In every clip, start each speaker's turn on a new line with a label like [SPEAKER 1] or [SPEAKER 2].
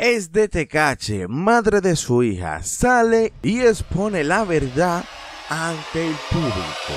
[SPEAKER 1] ex de Tekashi, madre de su hija, sale y expone la verdad ante el público.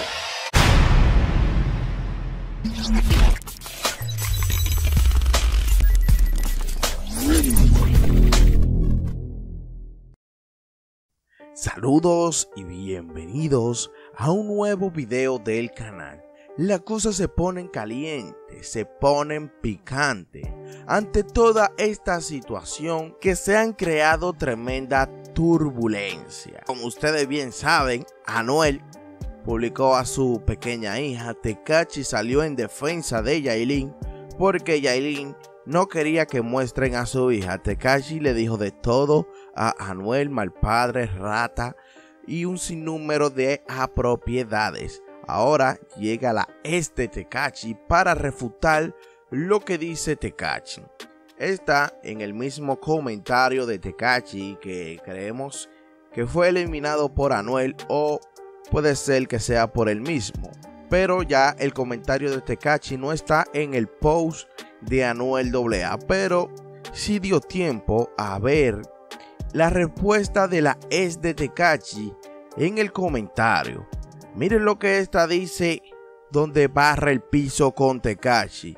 [SPEAKER 1] Saludos y bienvenidos a un nuevo video del canal. Las cosas se ponen calientes, se ponen picantes ante toda esta situación que se han creado tremenda turbulencia. Como ustedes bien saben, Anuel publicó a su pequeña hija. Tekashi salió en defensa de Yailin porque Yailin no quería que muestren a su hija. Tekashi le dijo de todo a Anuel: mal padre, rata y un sinnúmero de apropiedades. Ahora llega la ex de Tekashi para refutar lo que dice Tekashi. Está en el mismo comentario de Tekashi, que creemos que fue eliminado por Anuel, o puede ser que sea por él mismo. Pero ya el comentario de Tekashi no está en el post de Anuel AA, pero sí dio tiempo a ver la respuesta de la ex de Tekashi en el comentario. Miren lo que esta dice, donde barra el piso con Tekashi.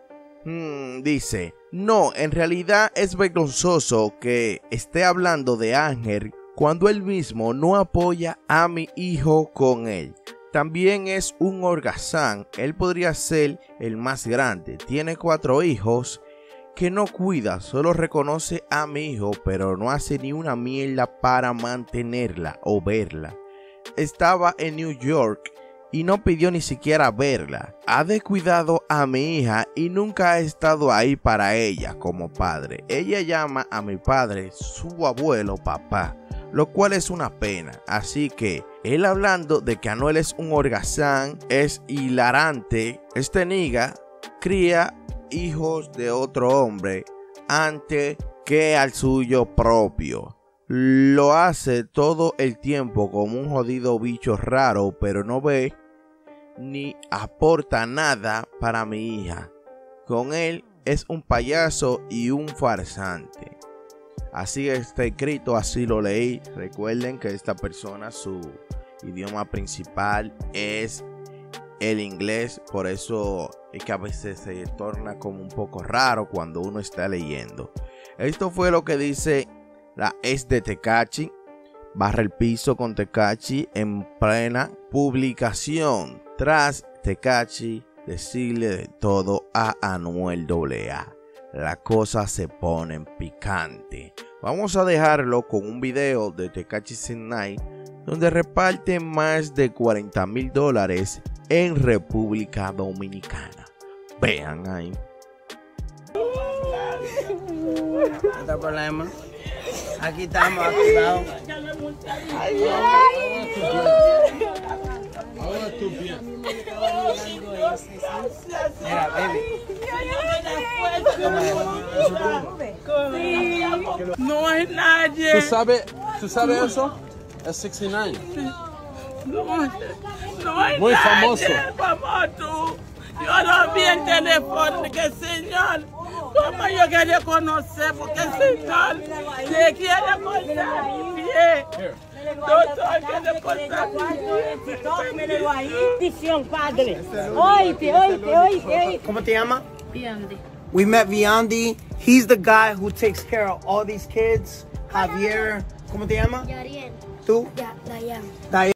[SPEAKER 1] Dice: no, en realidad es vergonzoso que esté hablando de Ángel cuando él mismo no apoya a mi hijo con él. También es un holgazán. Él podría ser el más grande. Tiene 4 hijos que no cuida. Solo reconoce a mi hijo, pero no hace ni una mierda para mantenerla o verla. Estaba en New York y no pidió ni siquiera verla. Ha descuidado a mi hija y nunca ha estado ahí para ella como padre. Ella llama a mi padre su abuelo papá, lo cual es una pena. Así que él hablando de que Anuel es un holgazán es hilarante. Este nigga cría hijos de otro hombre antes que al suyo propio. Lo hace todo el tiempo como un jodido bicho raro, pero no ve ni aporta nada para mi hija. Con él es un payaso y un farsante. Así está escrito, así lo leí. Recuerden que esta persona, su idioma principal es el inglés, por eso es que a veces se torna como un poco raro cuando uno está leyendo. Esto fue lo que dice la ex de Tekashi, barra el piso con Tekashi en plena publicación, tras Tekashi decirle de todo a Anuel AA. La cosa se pone picante. Vamos a dejarlo con un video de Tekashi 69 donde reparte más de $40,000 en República Dominicana. Vean ahí.
[SPEAKER 2] ¿No está problema? Aquí estamos activados. Mira, baby.
[SPEAKER 3] No hay nadie.
[SPEAKER 4] ¿Tú sabes eso? Es 69.
[SPEAKER 3] No hay
[SPEAKER 4] Muy
[SPEAKER 3] nadie,
[SPEAKER 4] famoso.
[SPEAKER 3] famoso. Yo no vi el teléfono que señor. ¿Cómo yo quería conocer? Porque señor le quiere cortar mi pie. Doctor quiere cortar mi pie.
[SPEAKER 5] Padre. Oíste.
[SPEAKER 2] ¿Cómo te llamas?
[SPEAKER 5] Viandi.
[SPEAKER 2] We met Viandi. He's the guy who takes care of all these kids. Javier. ¿Cómo te llamas?
[SPEAKER 5] Yariel.
[SPEAKER 2] ¿Tú?
[SPEAKER 5] Dayan.
[SPEAKER 2] Diane.